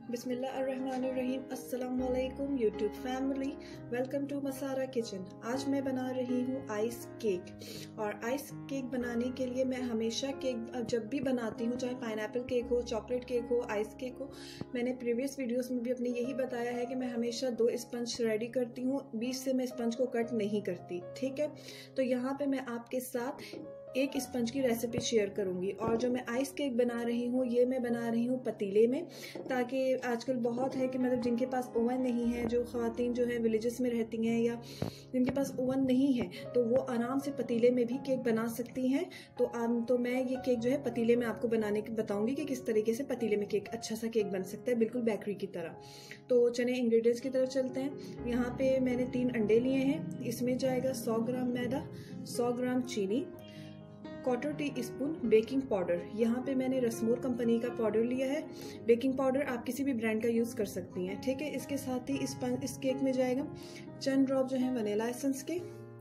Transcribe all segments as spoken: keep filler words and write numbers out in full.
बिस्मिल्लाहिर्रहमानिर्रहीम। अस्सलाम वालेकुम YouTube family, welcome to Masara kitchen. आज मैं बना रही हूँ आइस केक। और आइस केक बनाने के लिए मैं हमेशा केक जब भी बनाती हूँ, चाहे पाइनएप्पल केक हो, चॉकलेट केक हो, आइस केक हो, मैंने प्रीवियस वीडियोस में भी अपने यही बताया है कि मैं हमेशा दो स्पंज रेडी करती हूँ, बीच से मैं स्पंज को कट नहीं करती। ठीक है, तो यहाँ पे मैं आपके साथ एक स्पंज की रेसिपी शेयर करूंगी। और जो मैं आइस केक बना रही हूँ, ये मैं बना रही हूँ पतीले में, ताकि आजकल बहुत है कि मतलब जिनके पास ओवन नहीं है, जो ख़वातीन जो है विलेजेस में रहती हैं या जिनके पास ओवन नहीं है, तो वो आराम से पतीले में भी केक बना सकती हैं। तो आम तो मैं ये केक जो है पतीले में आपको बनाने की बताऊंगी कि किस तरीके से पतीले में केक अच्छा सा केक बन सकता है, बिल्कुल बेकरी की तरह। तो चने इंग्रेडिएंट्स की तरफ चलते हैं। यहाँ पे मैंने तीन अंडे लिए हैं। इसमें जाएगा सौ ग्राम मैदा, सौ ग्राम चीनी, quarter teaspoon baking powder. यहाँ पे मैंने रसमोर कंपनी का पाउडर लिया है। बेकिंग पाउडर आप किसी भी ब्रांड का यूज़ कर सकती हैं। ठीक है, इसके साथ ही इस इस केक में जाएगा चंद ड्रॉप जो है वनीला एसेंस के,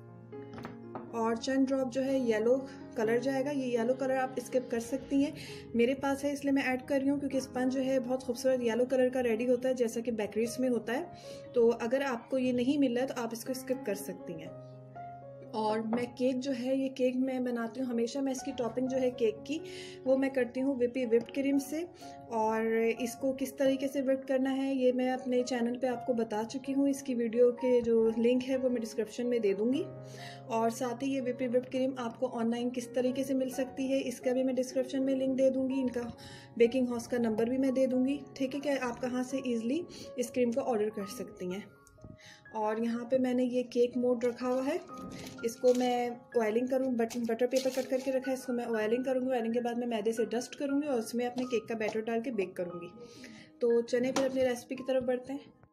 और चंद ड्रॉप जो है येलो कलर जाएगा। ये येलो कलर आप स्किप कर सकती हैं, मेरे पास है इसलिए मैं ऐड कर रही हूँ, क्योंकि स्पंज जो है बहुत खूबसूरत येलो कलर का रेडी होता है, जैसा कि बेकरीज में होता है। तो अगर आपको ये नहीं मिल रहा है तो आप इसको स्किप कर सकती हैं। और मैं केक जो है, ये केक मैं बनाती हूँ हमेशा, मैं इसकी टॉपिंग जो है केक की वो मैं करती हूँ विपी विप्ड क्रीम से। और इसको किस तरीके से विप्ड करना है ये मैं अपने चैनल पे आपको बता चुकी हूँ। इसकी वीडियो के जो लिंक है वो मैं डिस्क्रिप्शन में दे दूँगी। और साथ ही ये विपी विप्ड क्रीम आपको ऑनलाइन किस तरीके से मिल सकती है, इसका भी मैं डिस्क्रिप्शन में लिंक दे दूँगी। इनका बेकिंग हाउस का नंबर भी मैं दे दूँगी। ठीक है, क्या आप कहाँ से ईजिली इस क्रीम को ऑर्डर कर सकती हैं। और यहाँ पे मैंने ये केक मोड रखा हुआ है, इसको मैं ऑयलिंग करूँ, बट बटर पेपर कट करके रखा है, इसको मैं ऑयलिंग करूँगी। ऑयलिंग के बाद मैं मैदे से डस्ट करूँगी और उसमें अपने केक का बैटर डाल के बेक करूँगी। तो चने फिर अपनी रेसिपी की तरफ बढ़ते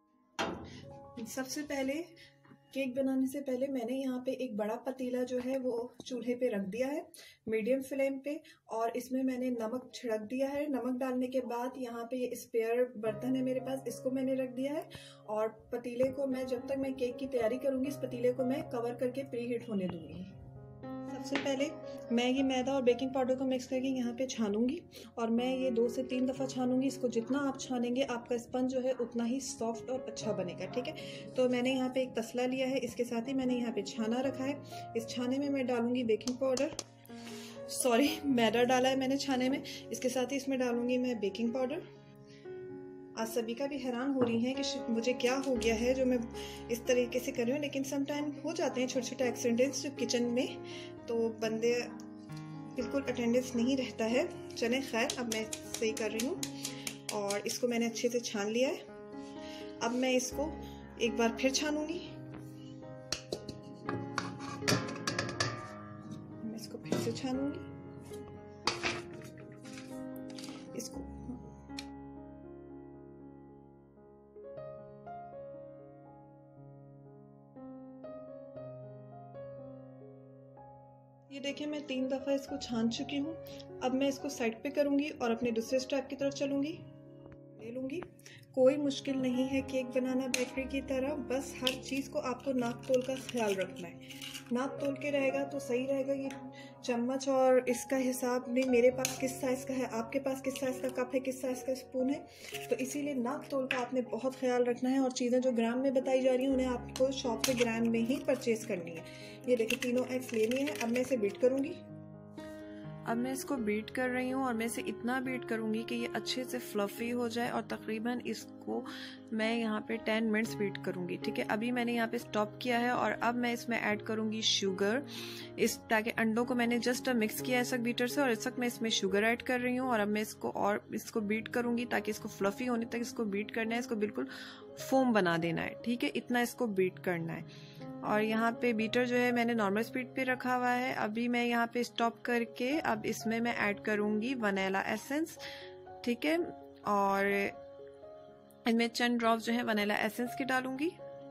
हैं। सबसे पहले केक बनाने से पहले मैंने यहाँ पे एक बड़ा पतीला जो है वो चूल्हे पे रख दिया है मीडियम फ्लेम पे, और इसमें मैंने नमक छिड़क दिया है। नमक डालने के बाद यहाँ पे ये स्पेयर बर्तन है मेरे पास, इसको मैंने रख दिया है। और पतीले को मैं जब तक मैं केक की तैयारी करूँगी, इस पतीले को मैं कवर करके प्री हीट होने दूँगी। सबसे पहले मैं ये मैदा और बेकिंग पाउडर को मिक्स करके यहाँ पे छानूंगी, और मैं ये दो से तीन दफ़ा छानूंगी। इसको जितना आप छानेंगे आपका स्पंज जो है उतना ही सॉफ्ट और अच्छा बनेगा। ठीक है, तो मैंने यहाँ पे एक तसला लिया है, इसके साथ ही मैंने यहाँ पे छाना रखा है। इस छाने में मैं डालूंगी बेकिंग पाउडर, सॉरी मैदा डाला है मैंने छाने में। इसके साथ ही इसमें डालूंगी मैं बेकिंग पाउडर। आज सभी का भी हैरान हो रही हैं कि मुझे क्या हो गया है जो मैं इस तरीके से कर रही हूँ, लेकिन सम टाइम हो जाते हैं छोटे छोटे एक्सीडेंट्स जो किचन में, तो बंदे बिल्कुल अटेंडेंस नहीं रहता है। चले खैर, अब मैं सही कर रही हूँ। और इसको मैंने अच्छे से छान लिया है। अब मैं इसको एक बार फिर छानूंगी। मैं इसको फिर से छानूंगी इसको। ये देखिए मैं तीन दफ़ा इसको छान चुकी हूँ। अब मैं इसको साइड पे करूँगी और अपने दूसरे स्टेप की तरफ चलूँगी। ले लूँगी, कोई मुश्किल नहीं है केक बनाना बेकरी की तरह, बस हर चीज़ को आपको नाप तोल का ख्याल रखना है। नाप तोल के रहेगा तो सही रहेगा। ये चम्मच और इसका हिसाब नहीं, मेरे पास किस साइज़ का है, आपके पास किस साइज़ का कप है, किस साइज़ का स्पून है, तो इसीलिए नाप तोल का आपने बहुत ख्याल रखना है। और चीज़ें जो ग्राम में बताई जा रही हैं उन्हें आपको शॉप से ग्राम में ही परचेज़ करनी है। ये देखिए तीनों एग्स लेनी है। अब मैं इसे बीट करूँगी। अब मैं इसको बीट कर रही हूँ, और मैं इसे इतना बीट करूँगी कि ये अच्छे से फ्लफ़ी हो जाए, और तकरीबन इसको मैं यहाँ पे टेन मिनट्स बीट करूँगी। ठीक है, अभी मैंने यहाँ पे स्टॉप किया है, और अब मैं इसमें ऐड करूँगी शुगर, इस ताकि अंडों को मैंने जस्ट मिक्स किया है इस वक्त बीटर से, और इस वक्त मैं इसमें शुगर ऐड कर रही हूँ। और अब मैं इसको और इसको बीट करूँगी ताकि इसको फ्लफ़ी होने तक इसको बीट करना है, इसको बिल्कुल फोम बना देना है। ठीक है, इतना इसको बीट करना है। और यहाँ पे बीटर जो है मैंने नॉर्मल स्पीड पे रखा हुआ है। अभी मैं यहाँ पे स्टॉप करके अब इसमें मैं ऐड करूँगी वनीला एसेंस। ठीक है, और इनमें चंद ड्रॉप जो है वनीला एसेंस की डालूंगी।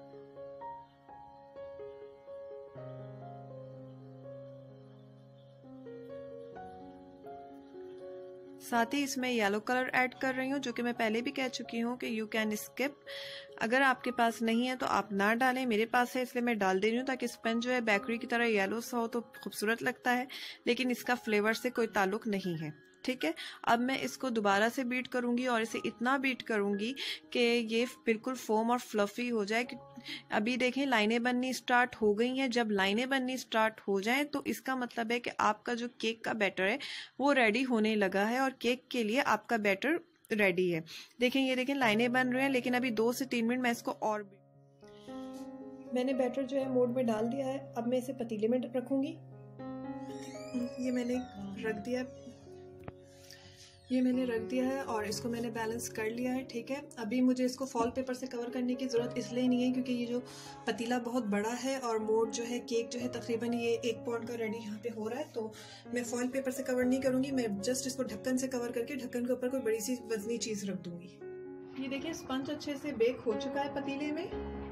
साथ ही इसमें येलो कलर ऐड कर रही हूँ, जो कि मैं पहले भी कह चुकी हूँ कि यू कैन स्किप। अगर आपके पास नहीं है तो आप ना डालें, मेरे पास है इसलिए मैं डाल दे रही हूँ, ताकि स्पंज जो है बेकरी की तरह येलो सा हो तो खूबसूरत लगता है, लेकिन इसका फ्लेवर से कोई ताल्लुक नहीं है। ठीक है, अब मैं इसको दोबारा से बीट करूंगी और इसे इतना बीट करूंगी कि ये बिल्कुल फोम और फ्लफी हो जाए। अभी देखें लाइनें बननी स्टार्ट हो गई हैं। जब लाइनें बननी स्टार्ट हो जाएं तो इसका मतलब है कि आपका जो केक का बैटर है वो रेडी होने लगा है और केक के लिए आपका बैटर रेडी है। देखें, ये देखें लाइनें बन रही हैं, लेकिन अभी दो से तीन मिनट मैं इसको और मैंने बैटर जो है मोल्ड में डाल दिया है। अब मैं इसे पतीले में रखूंगी। ये मैंने रख दिया ये मैंने रख दिया है और इसको मैंने बैलेंस कर लिया है। ठीक है, अभी मुझे इसको फॉल पेपर से कवर करने की ज़रूरत इसलिए नहीं है क्योंकि ये जो पतीला बहुत बड़ा है और मोल्ड जो है केक जो है तकरीबन ये एक पाउंड का रेडी यहाँ पे हो रहा है, तो मैं फॉल पेपर से कवर नहीं करूँगी। मैं जस्ट इसको ढक्कन से कवर करके ढक्कन के ऊपर कोई बड़ी सी वजनी चीज़ रख दूँगी। ये देखिए स्पंज अच्छे से बेक हो चुका है पतीले में।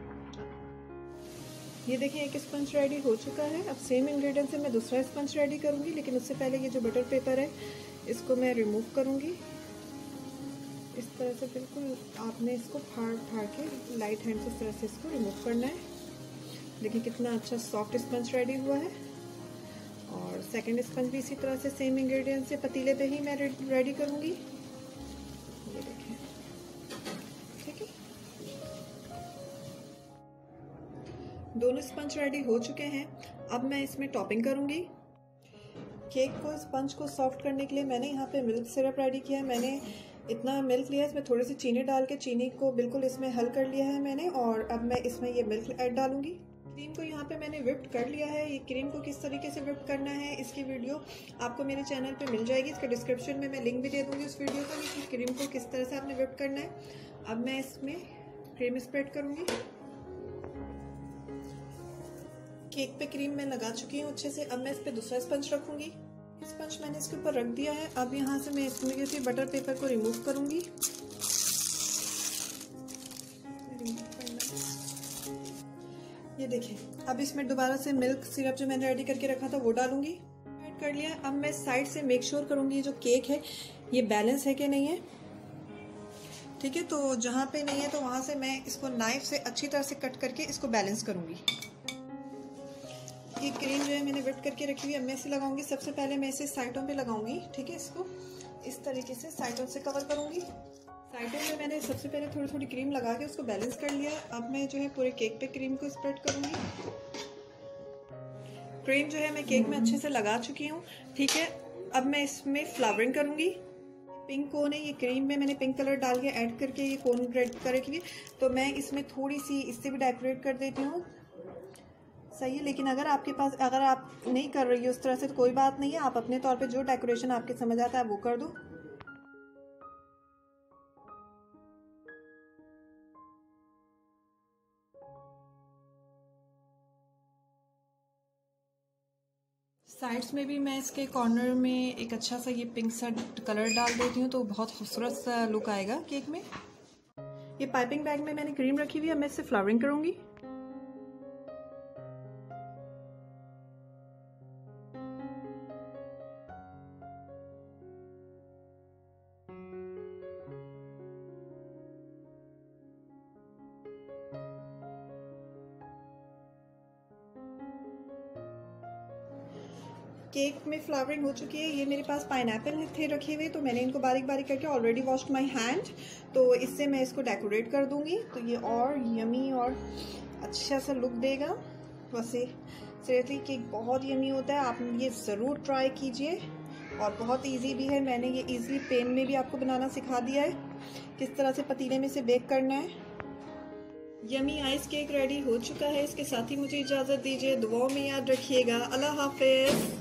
ये देखिए एक स्पंज रेडी हो चुका है। अब सेम इंग्रेडिएंट से मैं दूसरा स्पंज रेडी करूँगी, लेकिन उससे पहले ये जो बटर पेपर है इसको मैं रिमूव करूँगी। इस तरह से बिल्कुल आपने इसको फाड़ फाड़ के लाइट हैंड से इस तरह से इसको रिमूव करना है। देखिए कितना अच्छा सॉफ्ट स्पंज रेडी हुआ है। और सेकंड स्पंज भी इसी तरह से सेम इंग्रेडिएंट से पतीले पे ही मैं रेडी करूँगी। ये देखें, ठीक है, दोनों स्पंज रेडी हो चुके हैं। अब मैं इसमें टॉपिंग करूँगी। केक को स्पंज को सॉफ्ट करने के लिए मैंने यहाँ पे मिल्क सिरप रेडी किया है। मैंने इतना मिल्क लिया है, इसमें थोड़ी सी चीनी डाल के चीनी को बिल्कुल इसमें हल कर लिया है मैंने। और अब मैं इसमें ये मिल्क ऐड डालूंगी। क्रीम को यहाँ पे मैंने विप्ड कर लिया है। ये क्रीम को किस तरीके से विप्ड करना है इसकी वीडियो आपको मेरे चैनल पे मिल जाएगी। इसके डिस्क्रिप्शन में मैं लिंक भी दे दूँगी उस वीडियो का कि क्रीम को किस तरह से आपने विप्ड करना है। अब मैं इसमें क्रीम स्प्रेड करूँगी। केक पे क्रीम मैं लगा चुकी हूँ अच्छे से। अब मैं इस पर दूसरा स्पंज रखूंगी। स्पंज मैंने इसके ऊपर रख दिया है। अब यहाँ से मैं इसमें किसी बटर पेपर को रिमूव करूंगी। ये देखिए, अब इसमें दोबारा से मिल्क सिरप जो मैंने रेडी करके रखा था वो डालूंगी। ऐड कर लिया। अब मैं साइड से मेक श्योर करूंगी जो केक है ये बैलेंस है कि नहीं है। ठीक है, तो जहाँ पे नहीं है तो वहां से मैं इसको नाइफ से अच्छी तरह से कट करके इसको बैलेंस करूंगी। ये क्रीम जो है मैंने विप करके रखी हुई है। मैं इसे लगाऊंगी। सबसे पहले मैं इसे साइडों पे लगाऊंगी। ठीक है, इसको इस तरीके से साइडों से कवर करूंगी। साइडों में मैंने सबसे पहले थोड़ी थोड़ी क्रीम लगा के उसको बैलेंस कर लिया। अब मैं जो है पूरे केक पे क्रीम को स्प्रेड करूंगी। क्रीम जो है मैं केक में अच्छे से लगा चुकी हूँ। ठीक है, अब मैं इसमें फ्लावरिंग करूंगी। पिंक कोन है, ये क्रीम में मैंने पिंक कलर डाल के ऐड करके ये कोन रेड करेगी, तो मैं इसमें थोड़ी सी इससे भी डेकोरेट कर देती हूँ। सही है, लेकिन अगर आपके पास अगर आप नहीं कर रही हो उस तरह से तो कोई बात नहीं है। आप अपने तौर पे जो डेकोरेशन आपके समझ आता है वो कर दो। साइड्स में भी मैं इसके कॉर्नर में एक अच्छा सा ये पिंक सा कलर डाल देती हूँ तो बहुत खूबसूरत सा लुक आएगा केक में। ये पाइपिंग बैग में मैंने क्रीम रखी हुई है। मैं इससे फ्लावरिंग करूंगी। केक में फ्लावरिंग हो चुकी है। ये मेरे पास पाइनएप्पल थे रखे हुए तो मैंने इनको बारीक बारीक करके ऑलरेडी वॉश्ड माय हैंड, तो इससे मैं इसको डेकोरेट कर दूंगी तो ये और यमी और अच्छा सा लुक देगा। वैसे सीरियसली केक बहुत यमी होता है, आप ये ज़रूर ट्राई कीजिए और बहुत इजी भी है। मैंने ये इजीली पैन में भी आपको बनाना सिखा दिया है किस तरह से पतीले में से बेक करना है। यमी आइस केक रेडी हो चुका है। इसके साथ ही मुझे इजाज़त दीजिए। दुआओं में याद रखिएगा। अल्लाह हाफिज़।